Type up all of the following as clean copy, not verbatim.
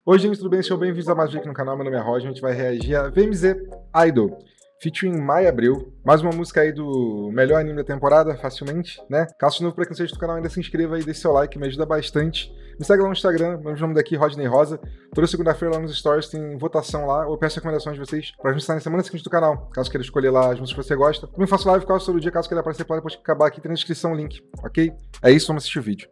Oi gente, tudo bem? Sejam bem-vindos a mais um vídeo aqui no canal, meu nome é Roger, a gente vai reagir a VMZ Idol, featuring Mai Abreu, mais uma música aí do melhor anime da temporada, facilmente, né? Caso novo por aqui não seja do canal, ainda se inscreva aí, deixe seu like, me ajuda bastante. Me segue lá no Instagram, meu nome daqui, Rodney Rosa. Toda segunda-feira lá nos stories tem votação lá, eu peço recomendações de vocês pra gente estar na semana seguinte do canal, caso queira escolher lá as músicas que você gosta. Também faço live quase todo dia, caso queira aparecer por lá, depois que acabar aqui tem na descrição o link, ok? É isso, vamos assistir o vídeo.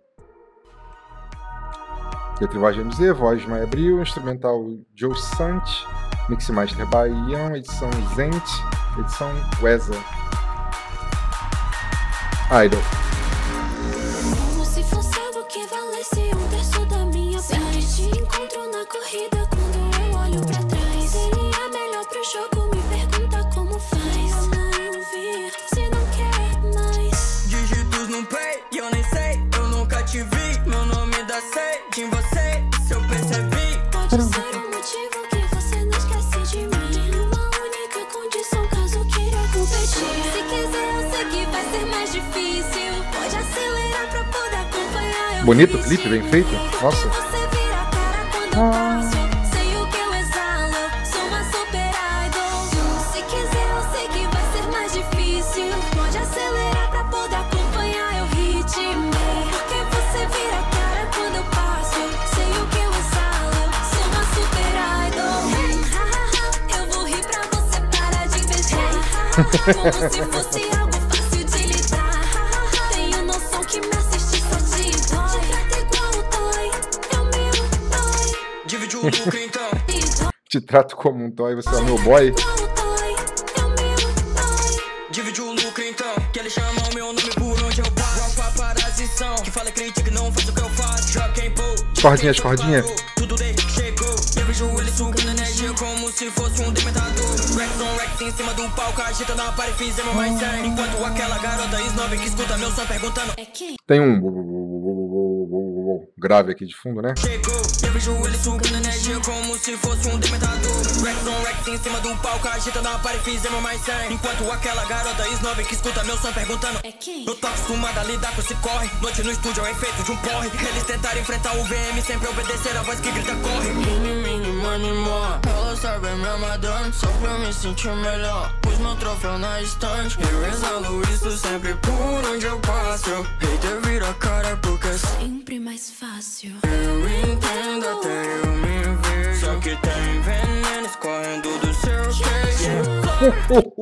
Letra voz VMZ, voz Mai Abreu, instrumental Joe Sant, Mix Master by Ian, edição Zent, edição Weza. Idol. Como se fosse algo que valesse um terço da minha paz. Te encontro na corrida quando eu olho pra trás. Seria melhor pro jogo me perguntar como faz. Não ouvir se não quer mais. Dígitos no play e eu nem sei, eu nunca te vi. Meu nome dá sede em você, se eu percebi. Pode ser um motivo que você não esquece de mim. Uma única condição caso queira competir. Se quiser eu sei que vai ser mais difícil. Pode acelerar pra poder acompanhar. Eu Bonito o fiz clipe, bem de feito. mim. Nossa. Você vira a cara quando eu passo. Sei o que eu exalo, eu sou uma super idol. Se quiser eu sei que vai ser mais difícil. Pode acelerar pra poder acompanhar. Eu ritmei. Porque você vira a cara quando eu passo. Sei o que eu exalo, eu sou uma super idol. Eu vou rir pra você parar de invejar. Como se fosse algo fácil de lidar. Tenho noção que me assiste só te dói. Te trata igual dói, é o meu dói. Divide o lucro então. E dói Te trato como um toy, você é o meu boy. igual dói, é o meu dói. Divide o lucro então. Que eles chamam meu nome por onde eu passo. Igual paparazzição, que fala crítica não faz o que eu faço. Joga em pô, Cordinhas, cordinha. tudo desde que chegou. Eu vejo ele sugando energia como se fosse um dementador. Rex on Rex em cima do palco, agita na parede, fizemos mais sangue. Enquanto aquela garota snob que escuta meu som perguntando É quem? Tem um grave aqui de fundo, né? chegou. Eu vejo ele sugando energia como se fosse um dementador. Rex on Rex em cima do palco, agita na parede, fizemos mais sangue. Enquanto aquela garota snob que escuta meu som perguntando É quem? eu tô acostumado a lidar com esse corre. Noite no estúdio é o efeito de um porre. Eles tentaram enfrentar o VM, sempre obedecer a voz que grita corre. Mini, money, more. Ela sabe me amadando, só pra me sentir melhor. Pus meu troféu na estante e exalo isso sempre por onde eu passo. Hater vira a cara porque Sempre mais fácil. eu entendo até eu me ver. Só que tem veneno escorrendo do seu queixo.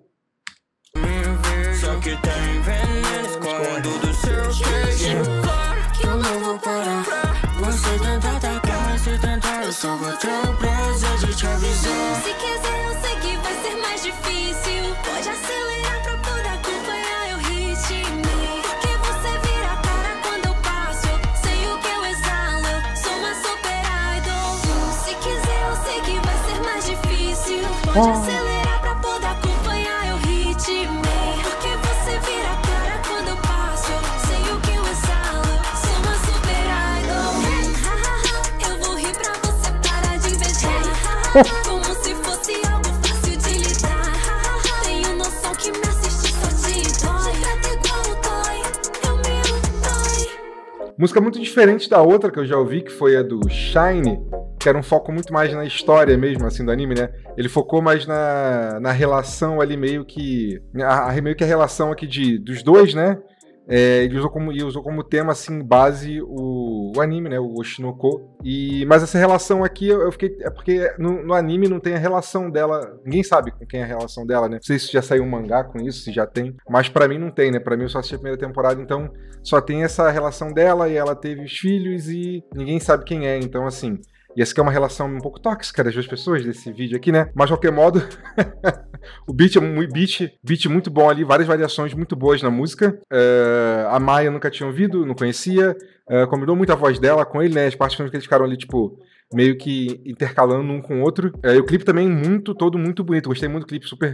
Me ver. Só que tem veneno escorrendo do seu queixo. Claro que Eu não vou parar. Você tenta atacar, mas se tentar eu só vou ter o prazer de te avisar. se quiser eu sei que vai ser mais difícil. Pode acelerar pra poder acompanhar. Eu ritmei. Porque você vira a cara quando eu passo. Eu sei o que eu exalo, eu sou uma super idol. Se quiser eu sei que vai ser mais difícil. Pode acelerar pra poder acompanhar. Eu ritmei. Porque você vira a cara quando eu passo. Eu sei o que eu exalo, eu sou uma super idol. Eu vou rir pra você parar de invejar. Como se fosse algo fácil de lidar. Tenho noção que me assiste só te dói. Te trata igual dói, é o meu dói. Música muito diferente da outra que eu já ouvi, que foi a do Shine, que era um foco muito mais na história mesmo, assim, do anime, né? Ele focou mais na relação ali, meio que a relação aqui dos dois, né? Ele usou como tema, assim, base o anime, né? O Oshinoko. Mas essa relação aqui, eu fiquei... É porque no anime não tem a relação dela... Ninguém sabe com quem é a relação dela, né? Não sei se já saiu um mangá com isso, se já tem. Mas pra mim não tem, né? Pra mim eu só assisti a primeira temporada, então só tem essa relação dela e ela teve os filhos e ninguém sabe quem é. Então, assim... E essa aqui é uma relação um pouco tóxica das duas pessoas, desse vídeo aqui, né? Mas, de qualquer modo, o beat é beat muito bom ali, várias variações muito boas na música. A Mai eu nunca tinha ouvido, não conhecia. Combinou muito a voz dela com ele, né? As partes que eles ficaram ali, tipo, meio que intercalando um com o outro. E o clipe também todo muito bonito. Gostei muito do clipe, super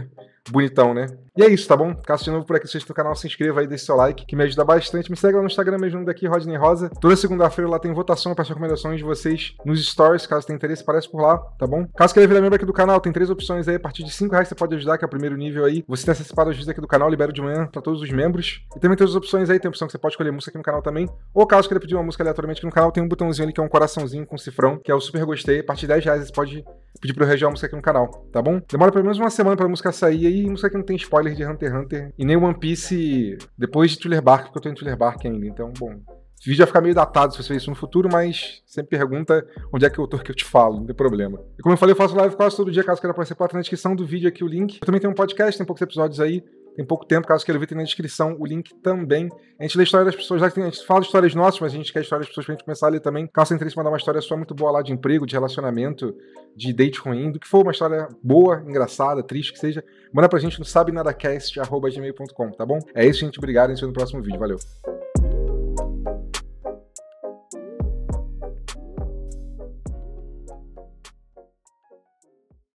bonitão, né? E é isso, tá bom? Caso de novo por aqui, se você no canal, se inscreva aí, deixe seu like, que me ajuda bastante. Me segue lá no Instagram mesmo, daqui, Rodney Rosa. Toda segunda-feira lá tem votação para as recomendações de vocês nos stories, caso tenha interesse, aparece por lá, tá bom? Caso queira virar membro aqui do canal, tem 3 opções aí, a partir de R$5 você pode ajudar, que é o primeiro nível aí. Você tem acesso para os vídeos aqui do canal, libero de manhã para todos os membros. E também tem outras opções aí, tem a opção que você pode escolher música aqui no canal também. Ou caso queira pedir uma música aleatoriamente aqui no canal, tem um botãozinho ali que é um coraçãozinho com cifrão, que é o super gostei. A partir de R$10 você pode pedir pra eu reger uma música aqui no canal, tá bom? Demora pelo menos uma semana pra música sair aí, música que não tem spoiler de Hunter x Hunter e nem One Piece depois de Thriller Bark, porque eu tô em Thriller Bark ainda, então, bom. Esse vídeo vai ficar meio datado se você ver isso no futuro, mas sempre pergunta onde é que eu tô que eu te falo, não tem problema. E como eu falei, eu faço live quase todo dia, caso queira participar, tá na descrição do vídeo aqui o link. Eu também tenho um podcast, tem poucos episódios aí, tem pouco tempo, caso queira ver, tem na descrição o link também. A gente lê a história das pessoas lá, a gente fala de histórias nossas, mas a gente quer a história das pessoas pra gente começar a ler também. Caso você tenha interesse em mandar uma história sua muito boa lá de emprego, de relacionamento, de date ruim, do que for, uma história boa, engraçada, triste, que seja, manda pra gente no sabenadacast@gmail.com, tá bom? É isso, gente, obrigado, a gente se vê no próximo vídeo, valeu.